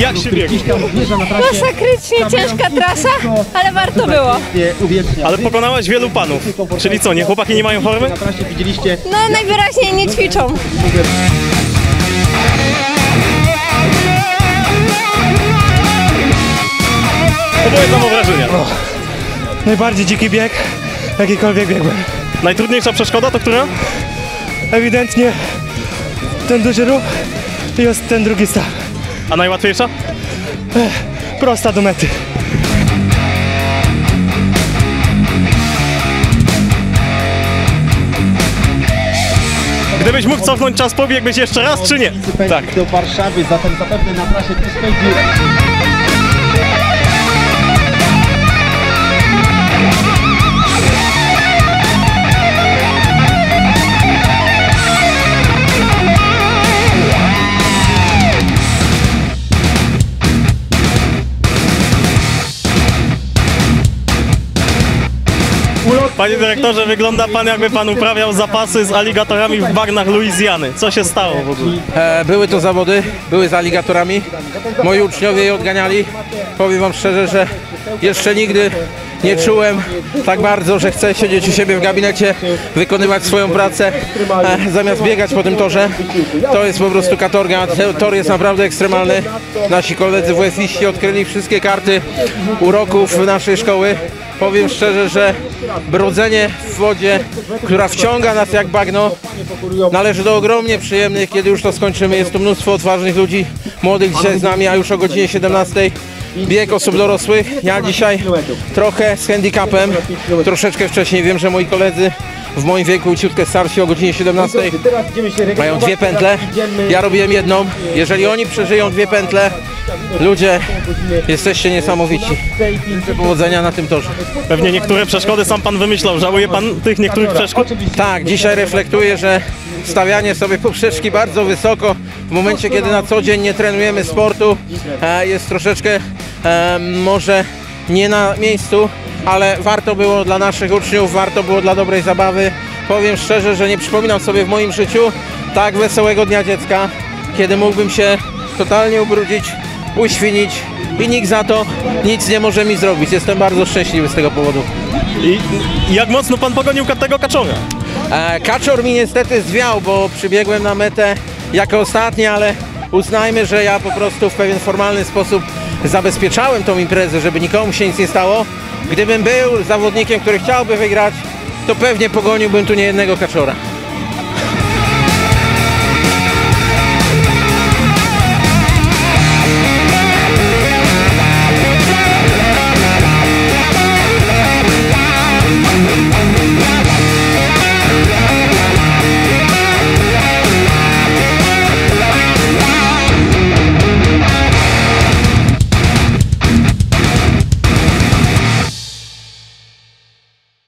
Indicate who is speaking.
Speaker 1: Jak się biegło?
Speaker 2: Masakrycznie ciężka trasa, ale warto było.
Speaker 1: Ale pokonałaś wielu panów. Czyli co, nie chłopaki nie mają formy?
Speaker 2: No najwyraźniej nie ćwiczą.
Speaker 1: Opowiedz nam o wrażeniach.
Speaker 3: Najbardziej dziki bieg, jakikolwiek biegłem.
Speaker 1: Najtrudniejsza przeszkoda to która?
Speaker 3: Ewidentnie ten duży ruch i jest ten drugi staw.
Speaker 1: A najłatwiejsza?
Speaker 3: Prosta do mety.
Speaker 1: Gdybyś mógł cofnąć czas, pobiegłbyś jeszcze raz, czy nie?
Speaker 4: Tak. Do Warszawy, zatem zapewne na trasie tu spędził.
Speaker 1: Panie dyrektorze, wygląda pan, jakby pan uprawiał zapasy z aligatorami w bagnach Luizjany. Co się stało w ogóle?
Speaker 5: Były to zawody, były z aligatorami. Moi uczniowie je odganiali. Powiem wam szczerze, że jeszcze nigdy nie czułem tak bardzo, że chcę siedzieć u siebie w gabinecie, wykonywać swoją pracę, zamiast biegać po tym torze. To jest po prostu katorga. Tor jest naprawdę ekstremalny. Nasi koledzy WF-iści odkryli wszystkie karty uroków naszej szkoły. Powiem szczerze, że brodzenie w wodzie, która wciąga nas jak bagno, należy do ogromnie przyjemnych, kiedy już to skończymy. Jest tu mnóstwo odważnych ludzi, młodych dzisiaj z nami, a już o godzinie 17 bieg osób dorosłych. Ja dzisiaj trochę z handicapem, troszeczkę wcześniej. Wiem, że moi koledzy w moim wieku ciutkę starsi o godzinie 17 mają 2 pętle. Ja robiłem jedną. Jeżeli oni przeżyją 2 pętle, ludzie, jesteście niesamowici. Życzę powodzenia na tym torze.
Speaker 1: Pewnie niektóre przeszkody sam pan wymyślał. Żałuje pan tych niektórych przeszkód?
Speaker 5: Tak, dzisiaj reflektuję, że stawianie sobie poprzeczki bardzo wysoko w momencie, kiedy na co dzień nie trenujemy sportu, jest troszeczkę może nie na miejscu, ale warto było dla naszych uczniów, warto było dla dobrej zabawy. Powiem szczerze, że nie przypominam sobie w moim życiu tak wesołego dnia dziecka, kiedy mógłbym się totalnie ubrudzić, uświnić i nikt za to nic nie może mi zrobić. Jestem bardzo szczęśliwy z tego powodu.
Speaker 1: I jak mocno pan pogonił tego kaczora?
Speaker 5: Kaczor mi niestety zwiał, bo przybiegłem na metę jako ostatni, ale uznajmy, że ja po prostu w pewien formalny sposób zabezpieczałem tą imprezę, żeby nikomu się nic nie stało. Gdybym był zawodnikiem, który chciałby wygrać, to pewnie pogoniłbym tu niejednego kaczora.